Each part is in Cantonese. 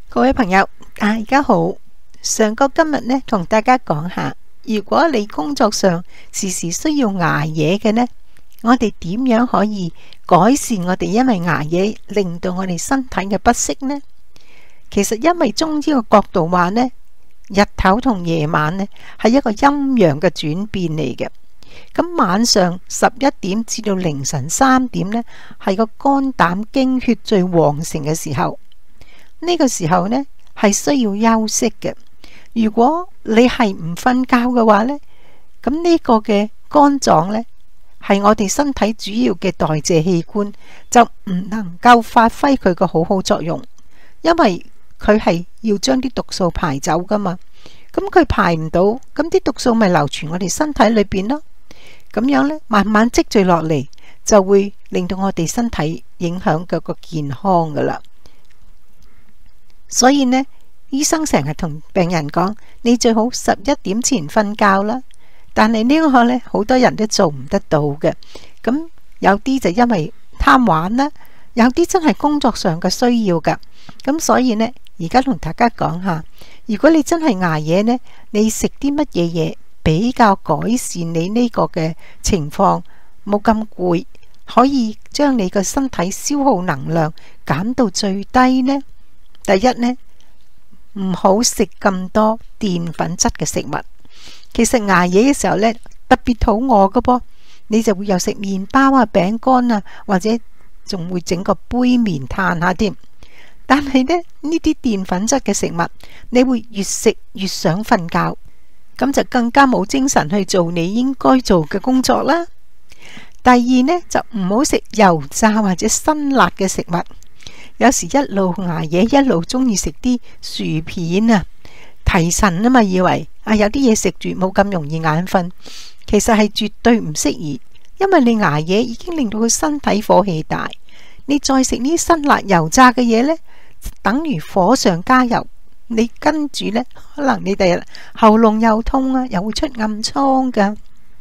各位朋友，大家好。上個今日呢，同大家講下，如果你工作上時時需要捱夜嘅呢，我哋點樣可以改善我哋因為捱夜令到我哋身體嘅不適呢？其實因為中醫嘅角度話呢，日頭同夜晚呢係一個陰陽嘅轉變嚟嘅。咁晚上11點至到凌晨3點呢，係個肝膽經血最旺盛嘅時候。呢個時候呢係需要休息嘅。如果你係唔瞓覺嘅話呢，咁呢個嘅肝臟呢係我哋身體主要嘅代謝器官，就唔能夠發揮佢個好好作用，因為佢係要將啲毒素排走噶嘛。咁佢排唔到，咁啲毒素咪流傳我哋身體裏邊咯。咁樣呢，慢慢積聚落嚟，就會令到我哋身體影響嗰個健康噶啦。所以呢，醫生成日同病人講，你最好11點前瞓覺啦。但係呢個呢，好多人都做唔得到嘅。咁有啲就因為貪玩啦，有啲真係工作上嘅需要噶。咁所以呢，而家同大家講下，如果你真係捱夜呢，你食啲乜嘢嘢比較改善你呢個嘅情況，冇咁攰，可以將你個身體消耗能量減到最低呢？第一呢，唔好食咁多澱粉質嘅食物。其實捱夜嘅時候呢，特別肚餓噶噃，你就會有食麵包啊、餅乾啊，或者仲會整個杯麵嘆下添。但係呢啲澱粉質嘅食物，你會越食越想瞓覺，咁就更加冇精神去做你應該做嘅工作啦。第二呢，就唔好食油炸或者辛辣嘅食物。有時一路捱夜，一路中意食啲薯片啊，提神啊嘛，以為有啲嘢食住冇咁容易眼瞓，其實係絕對唔適宜，因為你捱夜已經令到佢身體火氣大，你再食呢啲辛辣油炸嘅嘢呢，等於火上加油，你跟住呢，可能你第日喉嚨又痛啊，又會出暗瘡噶。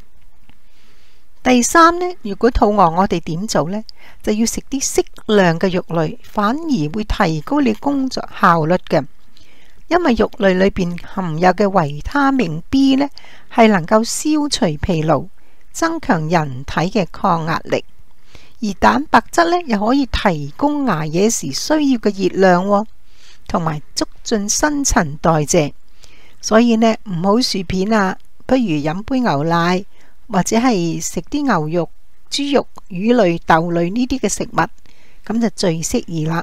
第三呢，如果肚餓，我哋點做呢？就要食啲適量嘅肉類，反而會提高你工作效率嘅。因為肉類裏邊含有嘅維他命 B 呢，係能夠消除疲勞，增強人體嘅抗壓力。而蛋白質呢，又可以提供捱夜時需要嘅熱量，同埋促進新陳代謝。所以呢，唔好薯片啊，不如飲杯牛奶，或者係食啲牛肉、豬肉、魚類、豆類呢啲嘅食物，咁就最適宜啦。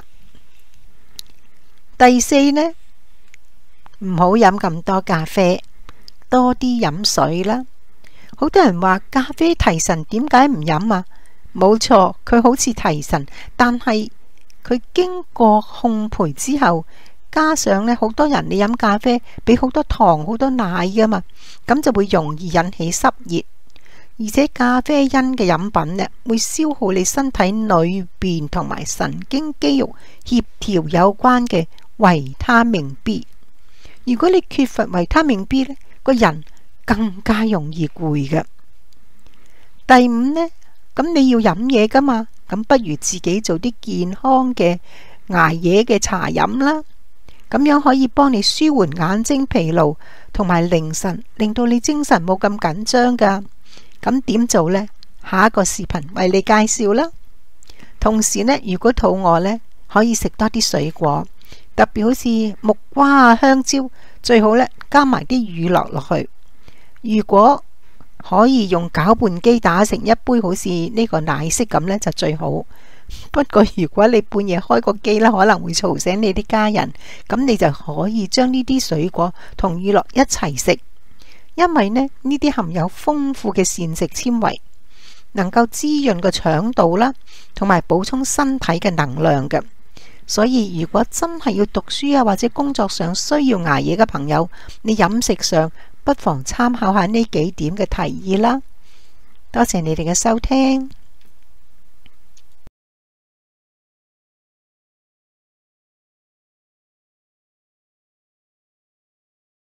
第四呢，唔好飲咁多咖啡，多啲飲水啦。好多人話咖啡提神，點解唔飲啊？冇錯，佢好似提神，但係佢經過烘焙之後，加上呢，好多人你飲咖啡俾好多糖、好多奶噶嘛，咁就會容易引起濕熱。而且咖啡因嘅飲品呢，會消耗你身體裏邊同埋神經肌肉協調有關嘅維他命 B。如果你缺乏維他命 B 呢，個人更加容易攰嘅。第五呢，咁你要飲嘢噶嘛，咁不如自己做啲健康嘅捱夜嘅茶飲啦。咁樣可以幫你舒緩眼睛疲勞同埋凌晨，令到你精神冇咁緊張噶。咁點做呢？下一個視頻為你介紹啦。同時呢，如果肚餓呢，可以食多啲水果，特別好似木瓜啊、香蕉，最好呢加埋啲乳酪落去。如果可以用攪拌機打成一杯好似呢個奶昔咁呢，就最好。不過如果你半夜開個機呢，可能會嘈醒你啲家人，咁你就可以將呢啲水果同乳酪一齊食。因為呢啲含有豐富嘅膳食纖維，能夠滋潤個腸道啦，同埋補充身體嘅能量嘅。所以如果真係要讀書啊，或者工作上需要捱夜嘅朋友，你飲食上不妨參考下呢幾點嘅提議啦。多謝你哋嘅收聽。